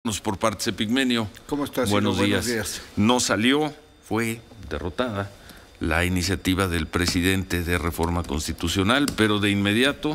Por parte de Epigmenio. ¿Cómo estás? Buenos días. No salió, fue derrotada la iniciativa del presidente de reforma constitucional, pero de inmediato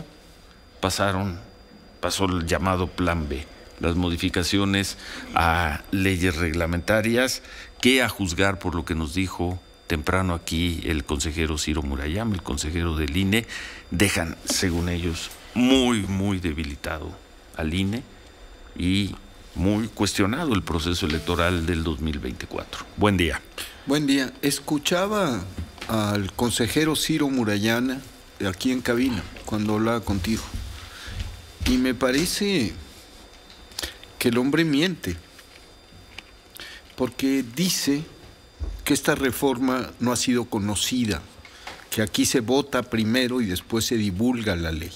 pasó el llamado Plan B, las modificaciones a leyes reglamentarias que, a juzgar por lo que nos dijo temprano aquí el consejero Ciro Murayama, el consejero del INE, dejan, según ellos, muy debilitado al INE y muy cuestionado el proceso electoral del 2024. Buen día. Buen día. Escuchaba al consejero Ciro Murayama aquí en cabina cuando hablaba contigo y me parece que el hombre miente porque dice que esta reforma no ha sido conocida, que aquí se vota primero y después se divulga la ley.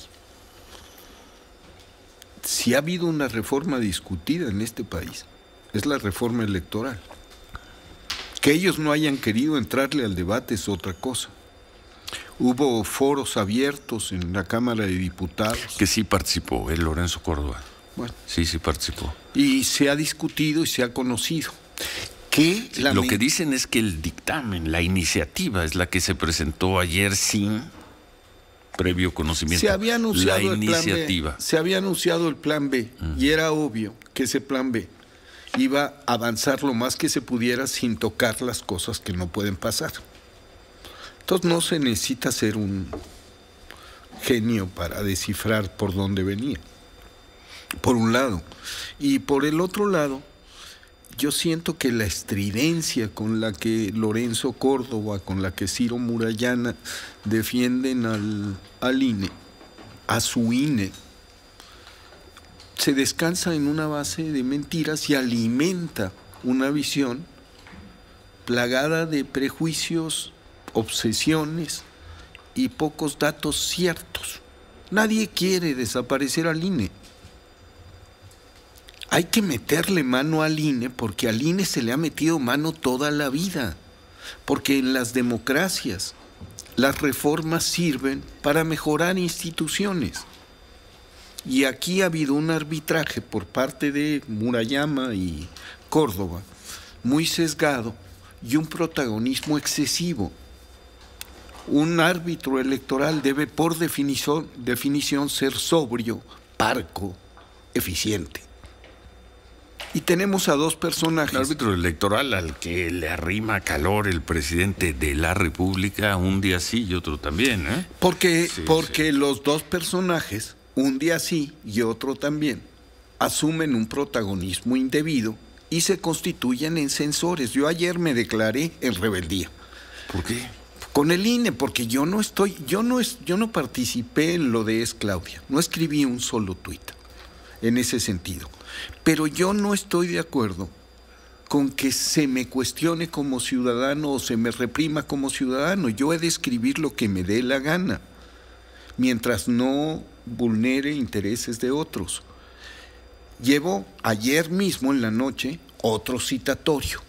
Si ha habido una reforma discutida en este país, es la reforma electoral. Que ellos no hayan querido entrarle al debate es otra cosa. Hubo foros abiertos en la Cámara de Diputados. Que sí participó, Lorenzo Córdoba. Bueno, sí participó. Y se ha discutido y se ha conocido. Lo que dicen es que el dictamen, la iniciativa, es la que se presentó ayer sin previo conocimiento. Se había anunciado la iniciativa. Se había anunciado el plan B y era obvio que ese plan B iba a avanzar lo más que se pudiera sin tocar las cosas que no pueden pasar. Entonces no se necesita ser un genio para descifrar por dónde venía, por un lado. Y por el otro lado, yo siento que la estridencia con la que Lorenzo Córdoba, con la que Ciro Murayama defienden al INE, a su INE, se descansa en una base de mentiras y alimenta una visión plagada de prejuicios, obsesiones y pocos datos ciertos. Nadie quiere desaparecer al INE. Hay que meterle mano al INE porque al INE se le ha metido mano toda la vida. Porque en las democracias las reformas sirven para mejorar instituciones. Y aquí ha habido un arbitraje por parte de Murayama y Córdoba muy sesgado y un protagonismo excesivo. Un árbitro electoral debe por definición ser sobrio, parco, eficiente. Y tenemos a dos personajes. El árbitro electoral al que le arrima calor el presidente de la República, un día sí y otro también, ¿eh? Porque los dos personajes, un día sí y otro también, asumen un protagonismo indebido y se constituyen en censores. Yo ayer me declaré en rebeldía. ¿Por qué? Con el INE, porque yo no participé en lo de Claudia, no escribí un solo tuit en ese sentido. Pero yo no estoy de acuerdo con que se me cuestione como ciudadano o se me reprima como ciudadano. Yo he de escribir lo que me dé la gana, mientras no vulnere intereses de otros. Llevo ayer mismo en la noche otro citatorio.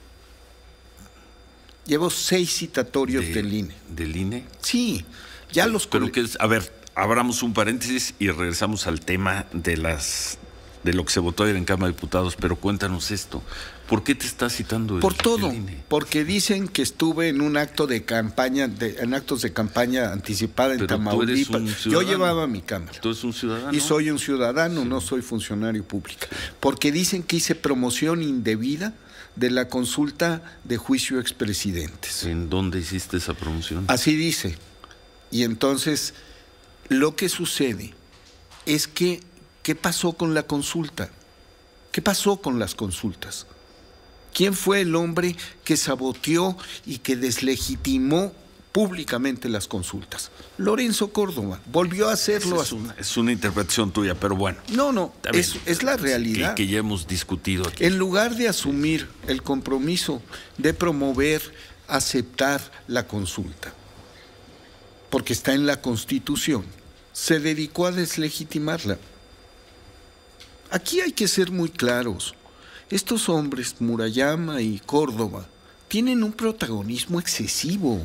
Llevo 6 citatorios del INE. ¿Del INE? Sí, ya los... Pero que es, a ver, abramos un paréntesis y regresamos al tema de lo que se votó ayer en Cámara de Diputados, pero cuéntanos esto. ¿Por qué te está citando Por todo, el INE? Porque dicen que estuve en un acto de campaña, en actos de campaña anticipada en Tamaulipas. Yo llevaba mi cámara. ¿Tú eres un ciudadano? Y soy un ciudadano, sí. No soy funcionario público. Porque dicen que hice promoción indebida de la consulta de juicio a expresidentes. ¿En dónde hiciste esa promoción? Así dice. Y entonces, lo que sucede es que, ¿qué pasó con la consulta? ¿Qué pasó con las consultas? ¿Quién fue el hombre que saboteó y que deslegitimó públicamente las consultas? Lorenzo Córdoba. Volvió a hacerlo. Es una interpretación tuya, pero bueno. No, es la realidad. Que ya hemos discutido aquí. En lugar de asumir el compromiso de promover, aceptar la consulta, porque está en la Constitución, se dedicó a deslegitimarla. Aquí hay que ser muy claros. Estos hombres, Murayama y Córdoba, tienen un protagonismo excesivo.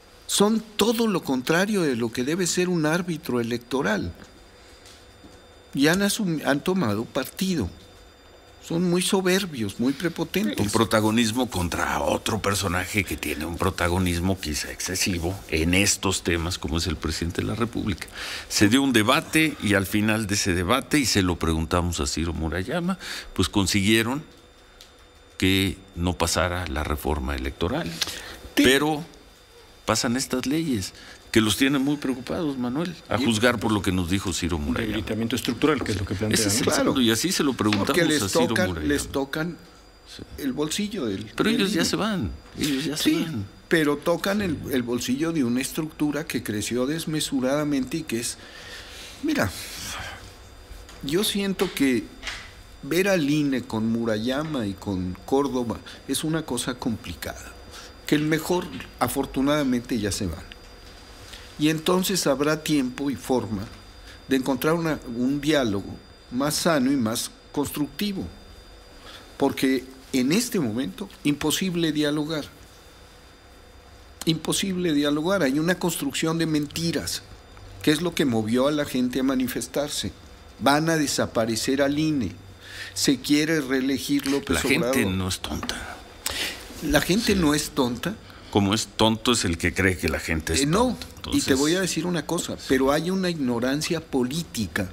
Son todo lo contrario de lo que debe ser un árbitro electoral. y han tomado partido. Son muy soberbios, muy prepotentes. Un protagonismo contra otro personaje que tiene un protagonismo quizá excesivo en estos temas, como es el presidente de la República. Se dio un debate y al final de ese debate, y se lo preguntamos a Ciro Murayama, pues consiguieron que no pasara la reforma electoral. Sí. Pero pasan estas leyes que los tienen muy preocupados, Manuel, a juzgar por lo que nos dijo Ciro Murayama. Debilitamiento estructural, que es lo que plantea. Ese es el segundo, y así se lo preguntamos a Ciro Murayama. Les tocan el bolsillo del... Pero ellos ya se van, pero tocan el bolsillo de una estructura que creció desmesuradamente y que es... Mira, yo siento que ver al INE con Murayama y con Córdoba es una cosa complicada, que el mejor, afortunadamente, ya se van. Y entonces habrá tiempo y forma de encontrar un diálogo más sano y más constructivo. Porque en este momento, imposible dialogar. Imposible dialogar. Hay una construcción de mentiras, que es lo que movió a la gente a manifestarse. Van a desaparecer al INE. Se quiere reelegir López Obrador. La gente no es tonta. La gente no es tonta. Como es tonto es el que cree que la gente es tonta. No, entonces... y te voy a decir una cosa, pero hay una ignorancia política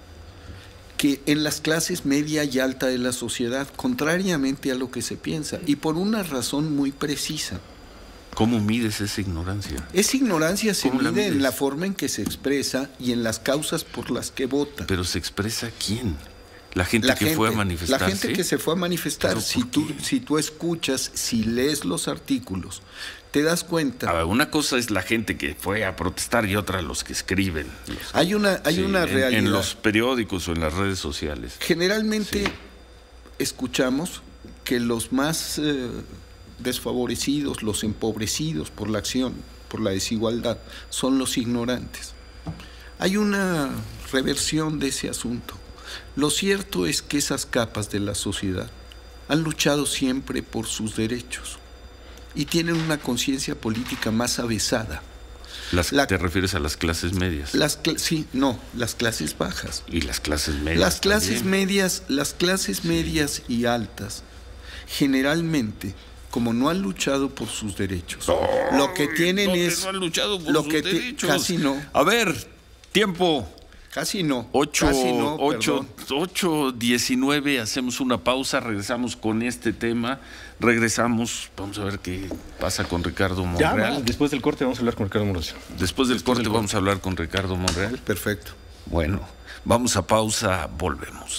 que en las clases media y alta de la sociedad, contrariamente a lo que se piensa, y por una razón muy precisa. ¿Cómo mides esa ignorancia? Esa ignorancia se mide en la forma en que se expresa y en las causas por las que vota. ¿Pero se expresa quién? La gente que fue a manifestarse. La gente que se fue a manifestar. Si tú escuchas, si lees los artículos, te das cuenta. A ver, una cosa es la gente que fue a protestar y otra los que escriben. Hay una realidad. En los periódicos o en las redes sociales. Generalmente escuchamos que los más desfavorecidos, los empobrecidos por la acción, por la desigualdad, son los ignorantes. Hay una reversión de ese asunto. Lo cierto es que esas capas de la sociedad han luchado siempre por sus derechos y tienen una conciencia política más avesada. ¿Te refieres a las clases medias? Las clases bajas. Y las clases medias. Las clases medias y altas, generalmente, como no han luchado por sus derechos, lo que tienen es... No han luchado por sus derechos. Casi no. A ver, tiempo. Casi no. 8:19, hacemos una pausa, regresamos con este tema, vamos a ver qué pasa con Ricardo Monreal. Después del corte vamos a hablar con Ricardo Monreal. Después del corte vamos a hablar con Ricardo Monreal. Perfecto. Bueno, vamos a pausa, volvemos.